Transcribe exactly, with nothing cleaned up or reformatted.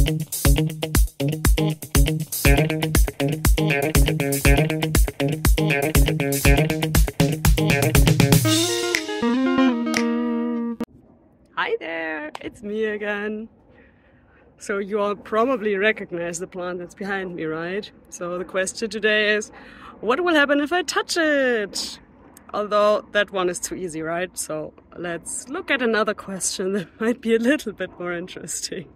Hi there, it's me again. So you all probably recognize the plant that's behind me, right? So the question today is, what will happen if I touch it? Although that one is too easy, right? So let's look at another question that might be a little bit more interesting.